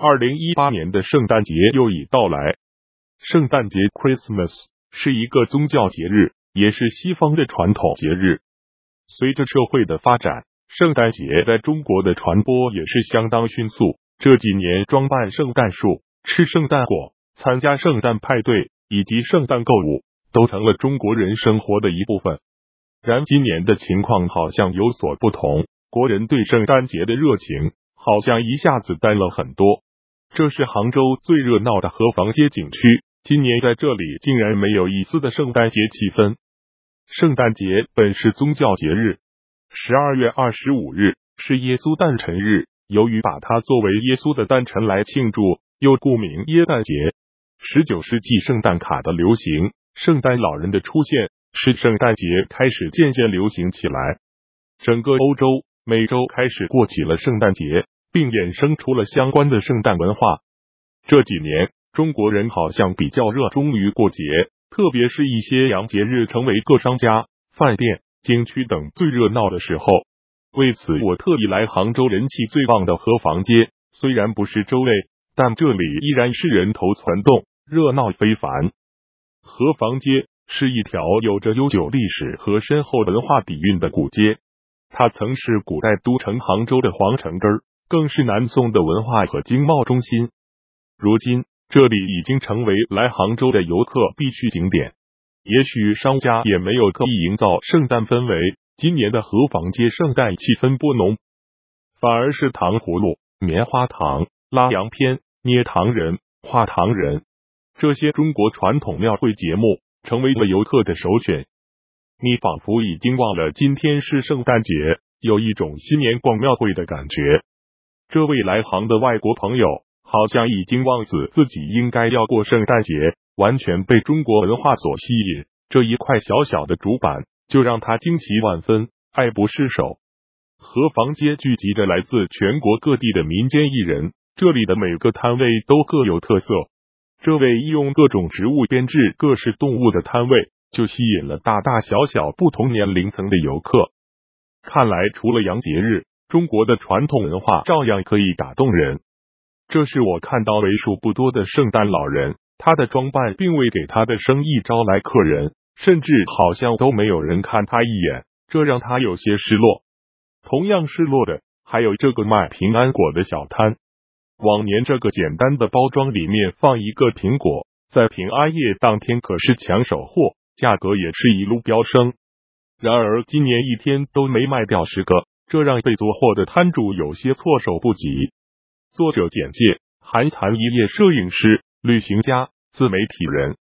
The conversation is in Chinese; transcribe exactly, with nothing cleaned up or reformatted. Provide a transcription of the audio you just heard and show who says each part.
Speaker 1: 二零一八年的圣诞节又已到来。圣诞节 Christmas 是一个宗教节日，也是西方的传统节日。随着社会的发展，圣诞节在中国的传播也是相当迅速。这几年装扮圣诞树、吃圣诞果、参加圣诞派对以及圣诞购物都成了中国人生活的一部分。然今年的情况好像有所不同，国人对圣诞节的热情好像一下子淡了很多。这是杭州最热闹的河坊街景区，今年在这里竟然没有一丝的圣诞节气氛。圣诞节本是宗教节日，十二月二十五日是耶稣诞辰日，由于把它作为耶稣的诞辰来庆祝，又故名耶诞节。十九世纪圣诞卡的流行，圣诞老人的出现，使圣诞节开始渐渐流行起来。整个欧洲、美洲开始过起了圣诞节，并衍生出了相关的圣诞文化。这几年，中国人好像比较热衷于过节，特别是一些洋节日成为各商家、饭店、景区等最热闹的时候。为此，我特意来杭州人气最旺的河坊街，虽然不是周内，但这里依然是人头攒动，热闹非凡。河坊街是一条有着悠久历史和深厚文化底蕴的古街，它曾是古代都城杭州的皇城根儿，更是南宋的文化和经贸中心。如今，这里已经成为来杭州的游客必去景点。也许商家也没有刻意营造圣诞氛围，今年的河坊街圣诞气氛不浓，反而是糖葫芦、棉花糖、拉洋片、捏糖人、画糖人这些中国传统庙会节目成为了游客的首选。你仿佛已经忘了今天是圣诞节，有一种新年逛庙会的感觉。这位来杭的外国朋友好像已经忘记自己应该要过圣诞节，完全被中国文化所吸引，这一块小小的主板就让他惊奇万分，爱不释手。河坊街聚集着来自全国各地的民间艺人，这里的每个摊位都各有特色。这位利用各种植物编制各式动物的摊位，就吸引了大大小小不同年龄层的游客。看来除了洋节日，中国的传统文化照样可以打动人。这是我看到为数不多的圣诞老人，他的装扮并未给他的生意招来客人，甚至好像都没有人看他一眼，这让他有些失落。同样失落的还有这个卖平安果的小摊。往年这个简单的包装里面放一个苹果，在平安夜当天可是抢手货，价格也是一路飙升。然而今年一天都没卖掉十个，这让被做货的摊主有些措手不及。作者简介：韩残一业摄影师、旅行家、自媒体人。